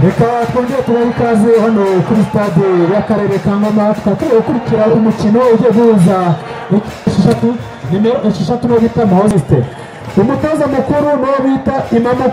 reka twongere tubahe ikaze hano kuri stade y'akarere ka Ngoma tukaba ukurikira umukino ugiye guhuza nimero 6 no bita Mahoziste umutoza mukuru no bita Imamo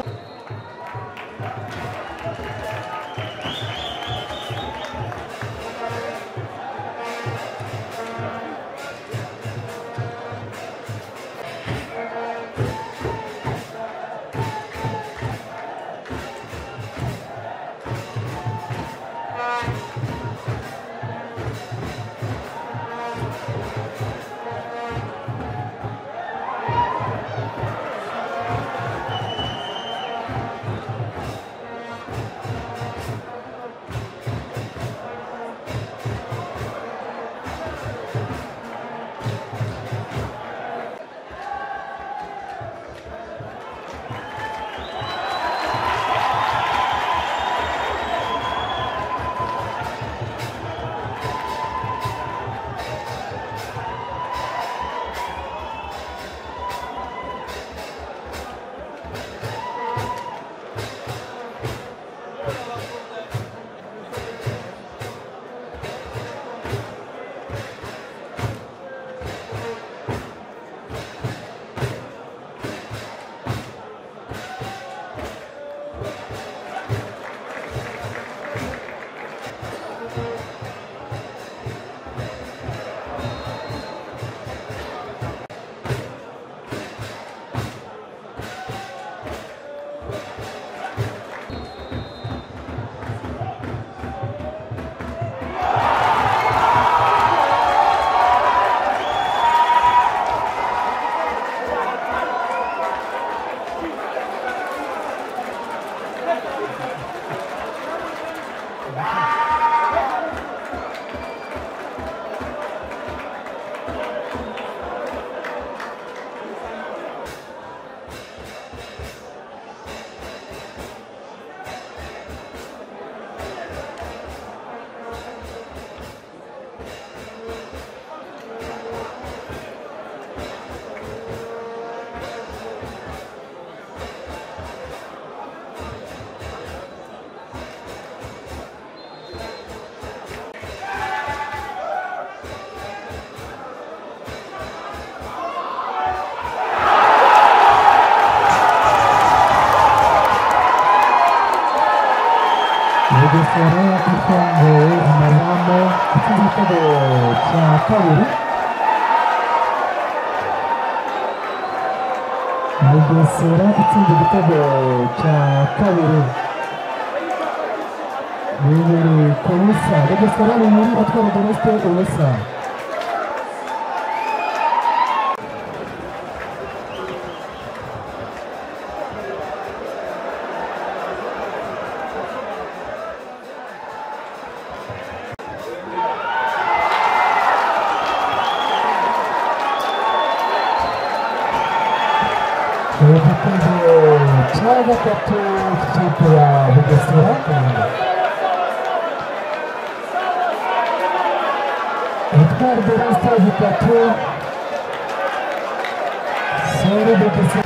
Bugesera ifunze amazamu igitego cya kabiri Bugesera itsinze igitego cya kabiri bibiri ku busa Bugesera ni muri atwara Doreste ubusa igitego cya gatatu cy'ikipe ya Bugesera itwara Doreste bitatu Seri Bugesera